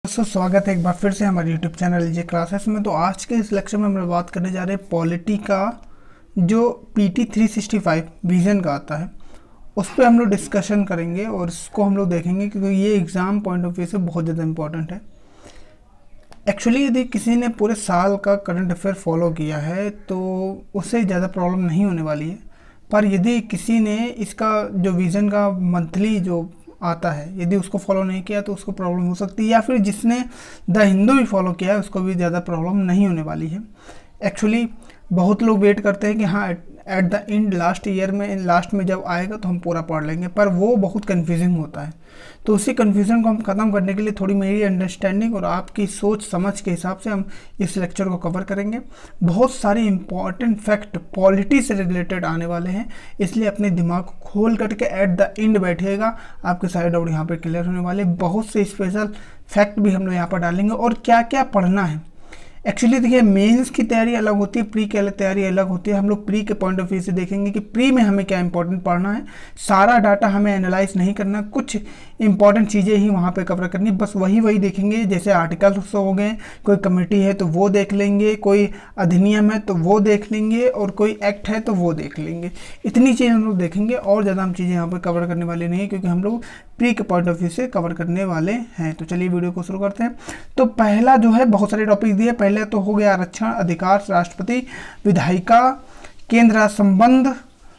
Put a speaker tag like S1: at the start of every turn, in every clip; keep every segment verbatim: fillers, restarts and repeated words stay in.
S1: दोस्तों स्वागत है एक बार फिर से हमारे यूट्यूब चैनल लीजिए क्लासेस में। तो आज के इस लेक्चर में हम लोग बात करने जा रहे हैं पॉलिटी का जो PT three sixty five vision का आता है उस पर हम लोग डिस्कशन करेंगे और इसको हम लोग देखेंगे क्योंकि ये एग्ज़ाम पॉइंट ऑफ व्यू से बहुत ज़्यादा इंपॉर्टेंट है। एक्चुअली यदि किसी ने पूरे साल का करंट अफेयर फॉलो किया है तो उससे ज़्यादा प्रॉब्लम नहीं होने वाली है, पर यदि किसी ने इसका जो विज़न का मंथली जो आता है यदि उसको फॉलो नहीं किया तो उसको प्रॉब्लम हो सकती है, या फिर जिसने द हिंदू भी फॉलो किया है उसको भी ज़्यादा प्रॉब्लम नहीं होने वाली है। एक्चुअली बहुत लोग वेट करते हैं कि हाँ at the end last year में लास्ट में जब आएगा तो हम पूरा पढ़ लेंगे, पर वो बहुत कन्फ्यूजिंग होता है। तो उसी कन्फ्यूज़न को हम ख़त्म करने के लिए थोड़ी मेरी अंडरस्टैंडिंग और आपकी सोच समझ के हिसाब से हम इस लेक्चर को कवर करेंगे। बहुत सारे इंपॉर्टेंट फैक्ट पॉलिटी से रिलेटेड आने वाले हैं, इसलिए अपने दिमाग को खोल करके एट द एंड बैठिएगा, आपके सारे डाउट यहाँ पर क्लियर होने वाले। बहुत से स्पेशल फैक्ट भी हम लोग यहाँ पर डालेंगे और क्या क्या पढ़ना है। एक्चुअली देखिए मेंस की तैयारी अलग होती है, प्री की तैयारी अलग होती है। हम लोग प्री के पॉइंट ऑफ व्यू से देखेंगे कि प्री में हमें क्या इंपॉर्टेंट पढ़ना है। सारा डाटा हमें एनालाइज नहीं करना, कुछ इंपॉर्टेंट चीज़ें ही वहाँ पे कवर करनी, बस वही वही देखेंगे। जैसे आर्टिकल्स हो गए, कोई कमेटी है तो वो देख लेंगे, कोई अधिनियम है तो वो देख लेंगे, और कोई एक्ट है तो वो देख लेंगे। इतनी चीज़ हम लोग देखेंगे और ज़्यादा हम चीज़ें यहाँ पर कवर करने वाले नहीं है, क्योंकि हम लोग प्री के पॉइंट ऑफ व्यू से कवर करने वाले हैं। तो चलिए वीडियो को शुरू करते हैं। तो पहला जो है, बहुत सारे टॉपिक दिए। पहले तो हो गया आरक्षण, अधिकार, राष्ट्रपति, विधायिका, केंद्र राज्य संबंध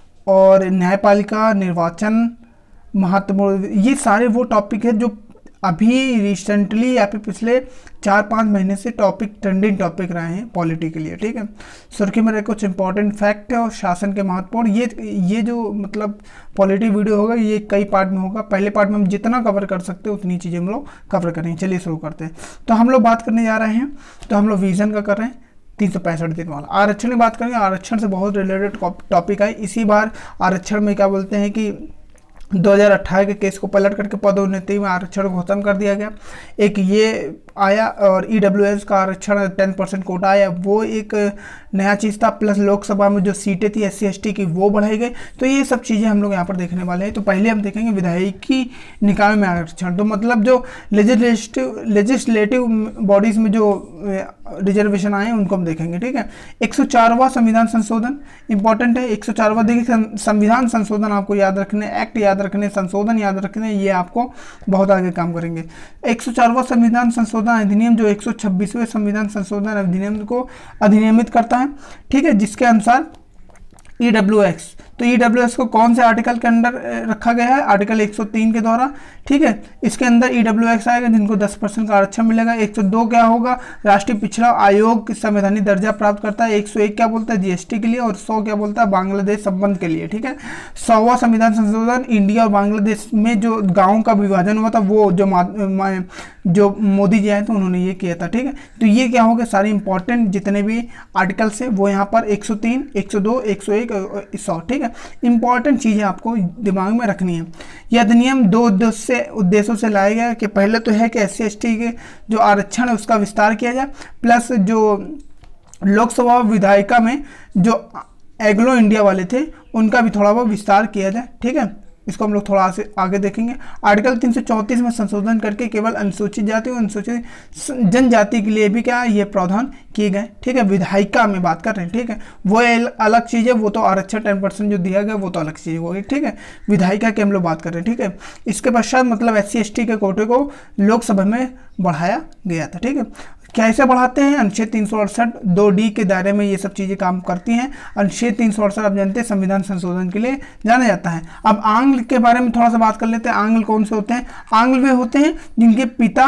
S1: और न्यायपालिका, निर्वाचन, महत्वपूर्ण। ये सारे वो टॉपिक है जो अभी रिसेंटली या फिर पिछले चार पाँच महीने से टॉपिक ट्रेंडिंग टॉपिक रहे हैं पॉलिटी के लिए, ठीक है। सुर्खी में रहे कुछ इंपॉर्टेंट फैक्ट है और शासन के महत्वपूर्ण। ये ये जो मतलब पॉलिटी वीडियो होगा ये कई पार्ट में होगा। पहले पार्ट में हम जितना कवर कर सकते हैं उतनी चीज़ें हम लोग कवर करेंगे। चलिए शुरू करते हैं। तो हम लोग बात करने जा रहे हैं, तो हम लोग विजन का कर रहे हैं तीन सौ पैंसठ दिन वाला। आरक्षण की बात करेंगे, आरक्षण से बहुत रिलेटेड टॉपिक है। इसी बार आरक्षण में क्या बोलते हैं कि दो हज़ार अठारह के केस को पलट करके पदोन्नति में आरक्षण को खत्म कर दिया गया। एक ये आया, और ई डब्ल्यू एस का आरक्षण टेन परसेंट कोटा आया, वो एक नया चीज़ था। प्लस लोकसभा में जो सीटें थी एस सी एस टी की वो बढ़ाई गई। तो ये सब चीज़ें हम लोग यहाँ पर देखने वाले हैं। तो पहले हम देखेंगे विधायिकी निकाय में आरक्षण। तो मतलब जो लेजिस्लेटिव लेजिस्लेटिव बॉडीज़ में जो रिजर्वेशन आए हैं उनको हम देखेंगे, ठीक है। एक सौ चारवां संविधान संशोधन इंपॉर्टेंट है। एक सौ चारवां देखिए, संविधान संशोधन आपको याद रखने, एक्ट याद रखने, संशोधन याद रखने, ये आपको बहुत आगे काम करेंगे। एक सौ चारवां संविधान संशोधन अधिनियम जो एक सौ छब्बीसवें संविधान संशोधन अधिनियम को अधिनियमित करता है, ठीक है, जिसके अनुसार ई डब्ल्यू एक्स, तो ई डब्ल्यू एक्स को कौन से आर्टिकल के अंदर रखा गया है? आर्टिकल एक सौ तीन के द्वारा, ठीक है। इसके अंदर ई डब्ल्यू एक्स आएगा जिनको दस परसेंट का आरक्षण मिलेगा। एक सौ दो क्या होगा? राष्ट्रीय पिछड़ा आयोग संवैधानिक दर्जा प्राप्त करता है। एक सौ एक क्या बोलता है? जीएसटी के लिए। और सौ क्या बोलता है? बांग्लादेश संबंध के लिए, ठीक है। सौवां संविधान संशोधन इंडिया और बांग्लादेश में जो गाँव का विभाजन हुआ था वो जो जो मोदी जी आए थे उन्होंने ये किया था, ठीक है। तो ये क्या हो गया? सारे इंपॉर्टेंट जितने भी आर्टिकल्स हैं वो यहाँ पर एक सौ तीन, एक सौ दो, एक सौ एक, सौ, ठीक है। इंपॉर्टेंट चीज़ें आपको दिमाग में रखनी है। यह अधिनियम दो उद्देश्य से उद्देश्यों से लाया गया कि पहले तो है कि एस सी एस टी के जो आरक्षण है उसका विस्तार किया जाए, प्लस जो लोकसभा विधायिका में जो एग्लो इंडिया वाले थे उनका भी थोड़ा बहुत विस्तार किया जाए, ठीक है। इसको हम लोग थोड़ा से आगे देखेंगे। आर्टिकल तीन सौ चौंतीस में संशोधन करके केवल अनुसूचित जाति और अनुसूचित जनजाति के लिए भी क्या ये प्रावधान किए गए, ठीक है। विधायिका में बात कर रहे हैं, ठीक है, वो अलग चीज़ है। वो तो आरक्षण टेन परसेंट जो दिया गया वो तो अलग चीज़ होगी, ठीक है। विधायिका की हम लोग बात कर रहे हैं, ठीक है। इसके पश्चात मतलब एस सी एस टी के कोटे को लोकसभा में बढ़ाया गया था, ठीक है। कैसे बढ़ाते हैं? अनुच्छेद तीन सौ अड़सठ दो डी के दायरे में ये सब चीज़ें काम करती हैं। अनुच्छेद तीन सौ अड़सठ आप जानते हैं संविधान संशोधन के लिए जाना जाता है। अब आंग्ल के बारे में थोड़ा सा बात कर लेते हैं। आंग्ल कौन से होते हैं? आंग्ल वे होते हैं जिनके पिता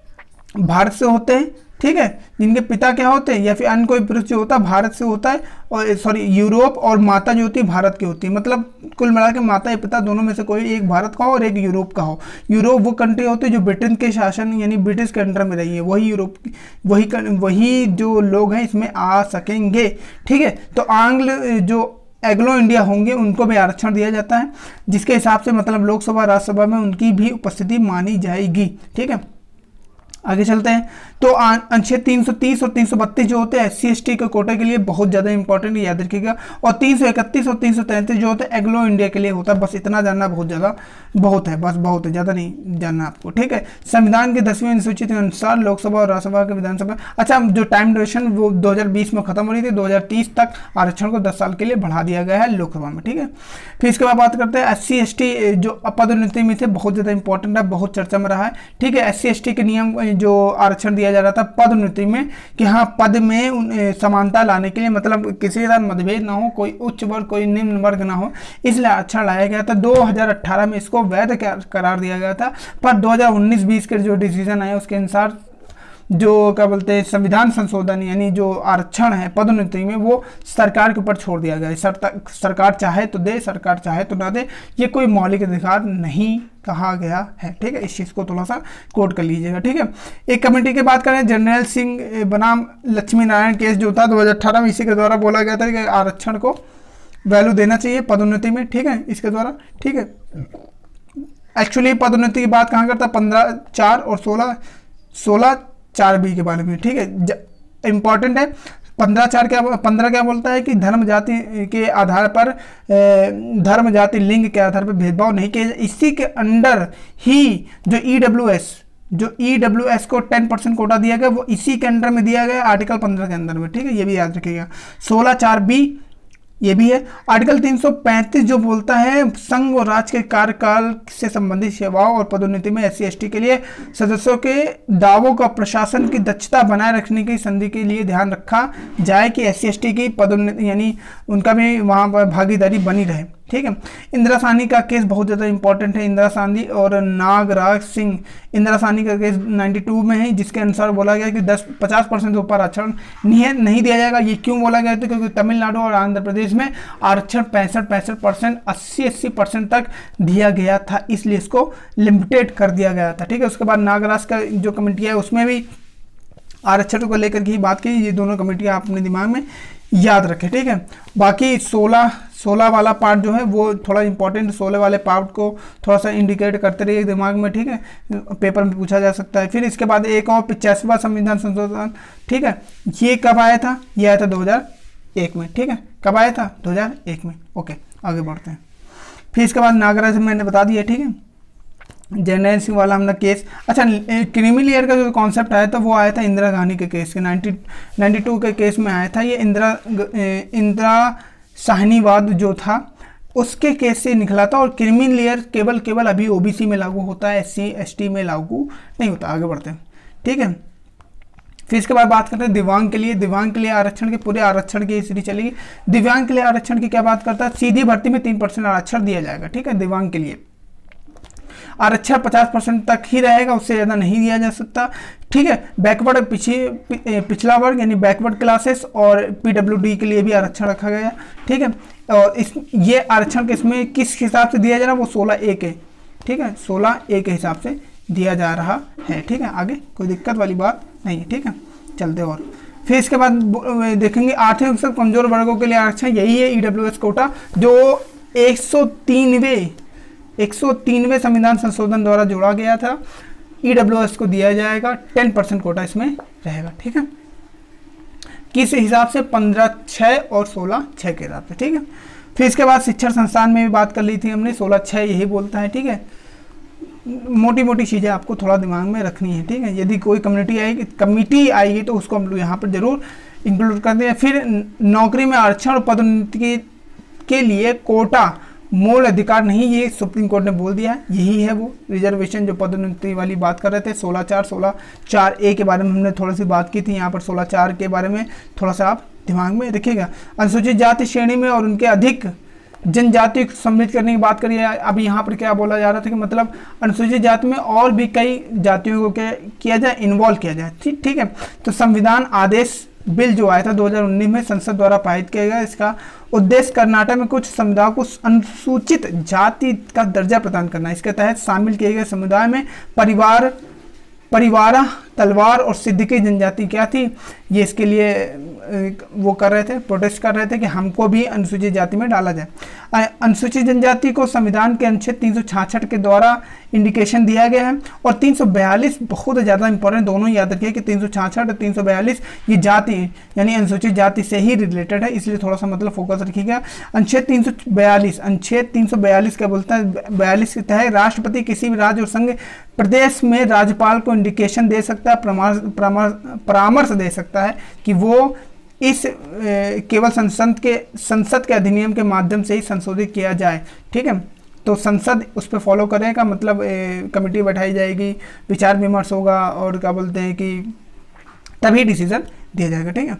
S1: भारत से होते हैं, ठीक है। जिनके पिता क्या होते हैं या फिर अन्य कोई पुरुष जो होता है भारत से होता है, और सॉरी यूरोप, और माता जो होती है भारत की होती है। मतलब कुल मिला के माता या पिता दोनों में से कोई एक भारत का हो और एक यूरोप का हो। यूरोप वो कंट्री होती है जो ब्रिटेन के शासन यानी ब्रिटिश के अंडर में रही है, वही यूरोप वही वही जो लोग हैं इसमें आ सकेंगे, ठीक है। तो आंग्ल जो एग्लो इंडिया होंगे उनको भी आरक्षण दिया जाता है, जिसके हिसाब से मतलब लोकसभा राज्यसभा में उनकी भी उपस्थिति मानी जाएगी, ठीक है। आगे चलते हैं। तो अनुच्छेद तीन सौ तीस और तीन सौ बत्तीस जो होते हैं एस सी एस टी के कोटे के लिए बहुत ज़्यादा इंपॉर्टेंट, याद रखिएगा। और तीन सौ इकतीस और तीन सौ तैंतीस जो होते हैं एग्लो इंडिया के लिए होता है। बस इतना जानना बहुत ज़्यादा बहुत है, बस बहुत है, ज़्यादा नहीं जानना आपको, ठीक है। संविधान की दसवीं अनुसूची के अनुसार लोकसभा और राज्यसभा के विधानसभा, अच्छा जो टाइम ड्यूरेशन वो दो हज़ार बीस में खत्म हो रही थी, दो हज़ार तीस तक आरक्षण को दस साल के लिए बढ़ा दिया गया है लोकसभा में, ठीक है। फिर इसके बाद बात करते हैं एस सी एस टी जो पदोन्नति में थे, बहुत ज़्यादा इंपॉर्टेंट है, बहुत चर्चा में रहा है, ठीक है। एस सी एस टी के नियम जो आरक्षण दिया जा रहा था पदोन्नति में कि हाँ पद में समानता लाने के लिए, मतलब किसी का मतभेद ना हो, कोई उच्च वर्ग कोई निम्न वर्ग ना हो, इसलिए आरक्षण लाया गया था। दो हज़ार अठारह में इसको वैध करार दिया गया था, पर दो हज़ार उन्नीस बीस के जो डिसीजन आया उसके अनुसार जो क्या बोलते हैं संविधान संशोधन यानी जो आरक्षण है पदोन्नति में वो सरकार के ऊपर छोड़ दिया गया है। सर, सरकार चाहे तो दे, सरकार चाहे तो ना दे, ये कोई मौलिक अधिकार नहीं कहा गया है, ठीक है। इस चीज़ को थोड़ा सा कोट कर लीजिएगा, ठीक है। एक कमेटी की बात करें, जनरल सिंह बनाम लक्ष्मी नारायण केस जो था दो हज़ार अठारह में, इसी के द्वारा बोला गया था कि आरक्षण को वैल्यू देना चाहिए पदोन्नति में, ठीक है, इसके द्वारा, ठीक है। एक्चुअली पदोन्नति की बात कहाँ करता है, पंद्रह चार और सोलह सोलह चार बी के बारे में, ठीक है, इंपॉर्टेंट है। पंद्रह चार क्या पंद्रह क्या बोलता है कि धर्म जाति के आधार पर धर्म जाति लिंग के आधार पर भेदभाव नहीं किया। इसी के अंडर ही जो ई डब्ल्यू एस जो ई डब्ल्यू एस को टेन परसेंट कोटा दिया गया वो इसी के अंडर में दिया गया आर्टिकल पंद्रह के अंदर में, ठीक है, ये भी याद रखिएगा। सोलह चार बी ये भी है। आर्टिकल तीन सौ पैंतीस जो बोलता है संघ और राज्य के कार्यकाल से संबंधित सेवाओं और पदोन्नति में एस सी एस टी के लिए सदस्यों के दावों का प्रशासन की दक्षता बनाए रखने की संधि के लिए ध्यान रखा जाए कि एस सी एस टी की पदोन्नति यानी उनका भी वहाँ पर भागीदारी बनी रहे, ठीक है। इंदिरा साहनी का केस बहुत ज़्यादा इंपॉर्टेंट है। इंदिरा साहनी और नागराज सिंह, इंदिरा साहनी का केस बानवे में है, जिसके अनुसार बोला गया कि दस पचास परसेंट से ऊपर आरक्षण नहीं नहीं दिया जाएगा। ये क्यों बोला गया था, क्योंकि तमिलनाडु और आंध्र प्रदेश में आरक्षण पैंसठ पैंसठ परसेंट अस्सी अस्सी परसेंट तक दिया गया था, इसलिए इसको लिमिटेड कर दिया गया था, ठीक है। उसके बाद नागराज का जो कमेटी है उसमें भी आरक्षण को लेकर की बात की। ये दोनों कमेटियाँ आप अपने दिमाग में याद रखें, ठीक है। बाकी सोलह सोलह वाला पार्ट जो है वो थोड़ा इंपॉर्टेंट, सोलह वाले पार्ट को थोड़ा सा इंडिकेट करते रहिए दिमाग में, ठीक है, पेपर में पूछा जा सकता है। फिर इसके बाद एक और पिचासीवां संविधान संशोधन, ठीक है, ये कब आया था, ये आया था दो हज़ार एक में, ठीक है, कब आया था दो हज़ार एक में। ओके, आगे बढ़ते हैं। फिर इसके बाद नागराज मैंने बता दिया, ठीक है। जनरल सिंह वाला हमने केस, अच्छा क्रीमी लेयर का जो कॉन्सेप्ट आया था वो आया था इंदिरा गांधी के केस के नाइनटी नाइन्टी टू के केस में आया था। ये इंदिरा इंदिरा साहनीवाद जो था उसके केस से निकला था। और क्रीमी लेयर केवल केवल अभी ओबीसी में लागू होता है, एससी एसटी में लागू नहीं होता। आगे बढ़ते हैं, ठीक है। फिर इसके बाद बात करते हैं दिव्यांग के लिए। दिव्यांग के लिए आरक्षण के पूरे आरक्षण की सीरीज चलेगी। दिव्यांग के लिए आरक्षण की क्या बात करता है, सीधी भर्ती में तीन परसेंट आरक्षण दिया जाएगा, ठीक है। दिव्यांग के लिए आरक्षण पचास परसेंट तक ही रहेगा, उससे ज़्यादा नहीं दिया जा सकता, ठीक है। बैकवर्ड पिछले पिछला वर्ग यानी बैकवर्ड क्लासेस और पीडब्ल्यूडी के लिए भी आरक्षण रखा गया, ठीक है। और इस ये आरक्षण किसमें किस हिसाब से दिया जा रहा है, वो सोलह ए के, ठीक है, सोलह ए के हिसाब से दिया जा रहा है, ठीक है। आगे कोई दिक्कत वाली बात नहीं है, ठीक है। चलते और फिर इसके बाद देखेंगे आर्थिक रूप से कमजोर वर्गों के लिए आरक्षण, यही है ईडब्ल्यूएस कोटा जो एक सौ तीनवे एक सौ तीनवे संविधान संशोधन द्वारा जोड़ा गया था। ईडब्ल्यूएस को दिया जाएगा, टेन परसेंट कोटा इसमें रहेगा, ठीक है। किस हिसाब से, पंद्रह छः और सोलह छः के हिसाब से, ठीक है। फिर इसके बाद शिक्षण संस्थान में भी बात कर ली थी हमने, सोलह छः यही बोलता है, ठीक है। मोटी मोटी चीज़ें आपको थोड़ा दिमाग में रखनी है, ठीक है। यदि कोई कम्युनिटी आएगी कमिटी आएगी तो उसको हम लोग यहाँ पर जरूर इंक्लूड कर दें। फिर नौकरी में आरक्षण और पदोन्नति के लिए कोटा मूल अधिकार नहीं, ये सुप्रीम कोर्ट ने बोल दिया है। यही है वो रिजर्वेशन जो पदोन्नति वाली बात कर रहे थे। सोलह चार सोलह चार ए के बारे में हमने थोड़ी सी बात की थी, यहाँ पर सोलह चार के बारे में थोड़ा सा आप दिमाग में रखिएगा। अनुसूचित जाति श्रेणी में और उनके अधिक जनजाति सम्मिलित करने की बात करिए। अब यहाँ पर क्या बोला जा रहा था कि मतलब अनुसूचित जाति में और भी कई जातियों को क्या किया जाए, इन्वॉल्व किया जाए, ठीक ठीक है। तो संविधान आदेश बिल जो आया था दो हज़ार उन्नीस में संसद द्वारा पारित किया गया। इसका उद्देश्य कर्नाटक में कुछ समुदायों को अनुसूचित जाति का दर्जा प्रदान करना है। इसके तहत शामिल किए गए समुदाय में परिवार परिवार तलवार और सिद्दीकी जनजाति क्या थी, ये इसके लिए वो कर रहे थे, प्रोटेस्ट कर रहे थे कि हमको भी अनुसूचित जाति में डाला जाए। अनुसूचित जनजाति को संविधान के अनुच्छेद तीन सौ छियासठ के द्वारा इंडिकेशन दिया गया है। और तीन सौ बयालीस बहुत ज़्यादा इंपॉर्टेंट, दोनों याद रखिए कि तीन सौ छियासठ और तीन सौ बयालीस ये जाति यानी अनुसूचित जाति से ही रिलेटेड है, इसलिए थोड़ा सा मतलब फोकस रखिएगा। अनुच्छेद तीन सौ बयालीस अनुच्छेद तीन सौ बयालीस क्या बोलता है, बयालीस के तहत राष्ट्रपति किसी भी राज्य और संघ प्रदेश में राज्यपाल को इंडिकेशन दे सकता है, परामर्श दे सकता है कि वो इस ए, केवल संसद के संसद के अधिनियम के माध्यम से ही संशोधित किया जाए। ठीक है, तो संसद उस पर फॉलो करेगा, मतलब ए, कमेटी बैठाई जाएगी, विचार विमर्श होगा और क्या बोलते हैं कि तभी डिसीजन दिया जाएगा। ठीक है,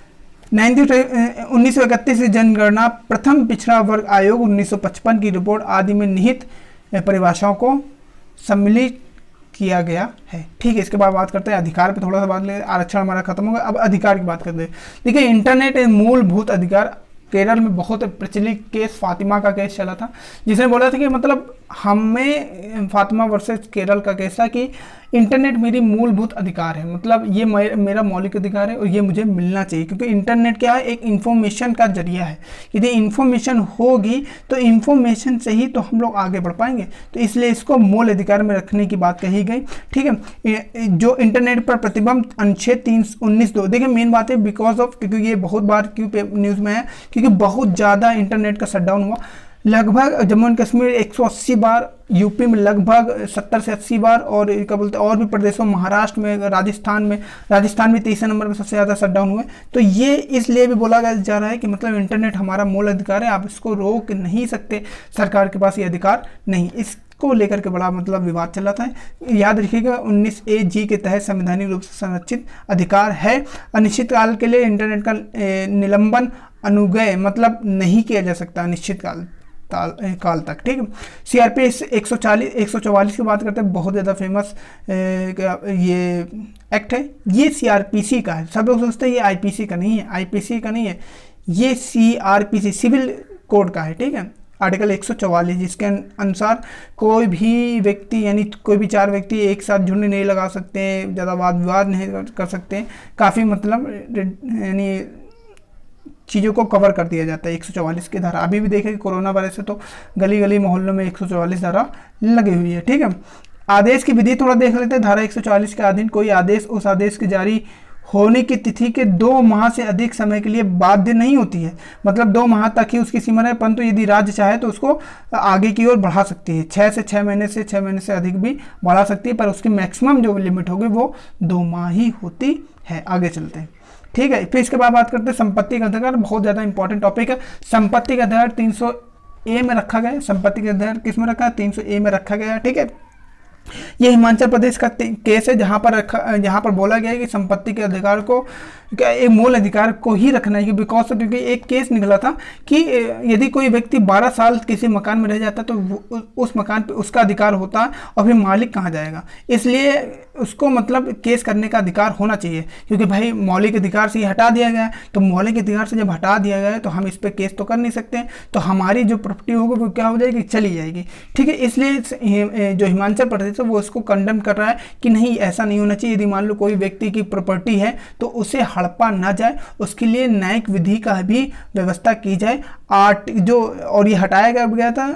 S1: उन्नीस सौ इकतीस से जनगणना प्रथम पिछड़ा वर्ग आयोग उन्नीस सौ पचपन की रिपोर्ट आदि में निहित परिभाषाओं को सम्मिलित किया गया है। ठीक है, इसके बाद बात करते हैं अधिकार पे, थोड़ा सा बात ले, आरक्षण हमारा खत्म हो गया, अब अधिकार की बात करते हैं। देखिए, इंटरनेट एक मूलभूत अधिकार, केरल में बहुत प्रचलित केस फातिमा का केस चला था, जिसने बोला था कि मतलब हमें, फातिमा वर्सेस केरल का केस था कि इंटरनेट मेरी मूलभूत अधिकार है, मतलब ये मेरा मौलिक अधिकार है और ये मुझे मिलना चाहिए, क्योंकि इंटरनेट क्या है, एक इन्फॉर्मेशन का जरिया है। यदि इन्फॉर्मेशन होगी तो इन्फॉर्मेशन से ही तो हम लोग आगे बढ़ पाएंगे, तो इसलिए इसको मूल अधिकार में रखने की बात कही गई। ठीक है, जो इंटरनेट पर प्रतिबंध अनुच्छेद तीन उन्नीस दो, देखिए मेन बात है बिकॉज ऑफ, क्योंकि ये बहुत बार क्यों न्यूज़ में है, क्योंकि बहुत ज़्यादा इंटरनेट का शटडाउन हुआ, लगभग जम्मू एंड कश्मीर एक सौ अस्सी बार, यूपी में लगभग सत्तर से अस्सी बार, और क्या बोलते हैं और भी प्रदेशों, महाराष्ट्र में, राजस्थान में राजस्थान में तीसरे नंबर में सबसे ज़्यादा शटडाउन हुए। तो ये इसलिए भी बोला जा रहा है कि मतलब इंटरनेट हमारा मूल अधिकार है, आप इसको रोक नहीं सकते, सरकार के पास ये अधिकार नहीं। इस को लेकर के बड़ा मतलब विवाद चल रहा था। याद रखिएगा, उन्नीस ए जी के तहत संवैधानिक रूप से संरक्षित अधिकार है। अनिश्चित काल के लिए इंटरनेट का निलंबन अनुग्रह मतलब नहीं किया जा सकता अनिश्चित काल काल तक। ठीक है, सीआरपीसी एक सौ चालीस एक सौ चौवालीस की बात करते हैं, बहुत ज़्यादा फेमस ये एक्ट है। ये सीआरपीसी का है, सब लोग सोचते हैं ये आईपीसी का नहीं है, आईपीसी का नहीं है, ये सीआरपीसी सिविल कोड का है। ठीक है, आर्टिकल एक सौ चौवालीस, जिसके अनुसार कोई भी व्यक्ति यानी कोई भी चार व्यक्ति एक साथ झुंड नहीं लगा सकते, ज़्यादा वाद विवाद नहीं कर सकते, काफ़ी मतलब यानी चीज़ों को कवर कर दिया जाता है एक सौ चौवालीस की धारा। अभी भी देखें कि कोरोना वायरस से तो गली गली मोहल्लों में एक सौ चौवालीस धारा लगी हुई है। ठीक है, आदेश की विधि थोड़ा देख लेते हैं। धारा एक सौ चौवालीस के अधीन कोई आदेश उस आदेश की जारी होने की तिथि के दो माह से अधिक समय के लिए बाध्य नहीं होती है, मतलब दो माह तक ही उसकी सीमा है, परंतु यदि राज्य चाहे तो उसको आगे की ओर बढ़ा सकती है, छः से छः महीने से छः महीने से अधिक भी बढ़ा सकती है, पर उसकी मैक्सिमम जो लिमिट होगी वो दो माह ही होती है। आगे चलते हैं। ठीक है, फिर इसके बाद बात करते हैं संपत्ति का अधिकार, बहुत ज़्यादा इंपॉर्टेंट टॉपिक है। संपत्ति का अधिकार तीन सौ ए में रखा गया है, संपत्ति का अधिकार किस में रखा है, तीन सौ ए में रखा गया है। ठीक है, ये हिमाचल प्रदेश का केस है जहाँ पर रखा जहाँ पर बोला गया है कि संपत्ति के अधिकार को एक मूल अधिकार को ही रखना है, बिकॉज क्योंकि एक केस निकला था कि यदि कोई व्यक्ति बारह साल किसी मकान में रह जाता तो उस मकान पे उसका अधिकार होता और फिर मालिक कहाँ जाएगा, इसलिए उसको मतलब केस करने का अधिकार होना चाहिए, क्योंकि भाई मौलिक अधिकार से ही हटा दिया गया है, तो मौलिक अधिकार से जब हटा दिया गया है तो हम इस पर केस तो कर नहीं सकते, तो हमारी जो प्रॉपर्टी होगी वो क्या हो जाएगी, चली जाएगी। ठीक है, इसलिए जो हिमाचल प्रदेश है वो इसको कंडेम कर रहा है कि नहीं, ऐसा नहीं होना चाहिए। यदि मान लो कोई व्यक्ति की प्रॉपर्टी है तो उसे हड़पा ना जाए, उसके लिए न्यायिक विधि का भी व्यवस्था की जाए। आर्ट जो और ये हटाया गया था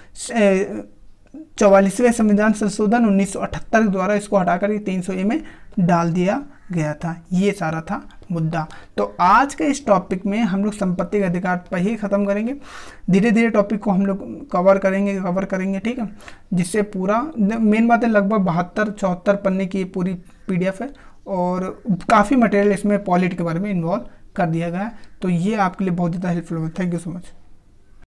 S1: चौवालीसवें संविधान संशोधन उन्नीस सौ अठहत्तर द्वारा, इसको हटाकर तीन सौ ए में डाल दिया गया था। ये सारा था मुद्दा। तो आज के इस टॉपिक में हम लोग संपत्ति के अधिकार पर ही ख़त्म करेंगे, धीरे धीरे टॉपिक को हम लोग कवर करेंगे कवर करेंगे ठीक है, जिससे पूरा मेन बात है लगभग बहत्तर चौहत्तर पन्ने की पूरी पीडीएफ है और काफ़ी मटेरियल इसमें पॉलिटी के बारे में इन्वॉल्व कर दिया गया है, तो ये आपके लिए बहुत ज़्यादा हेल्पफुल होगा। Thank you so much.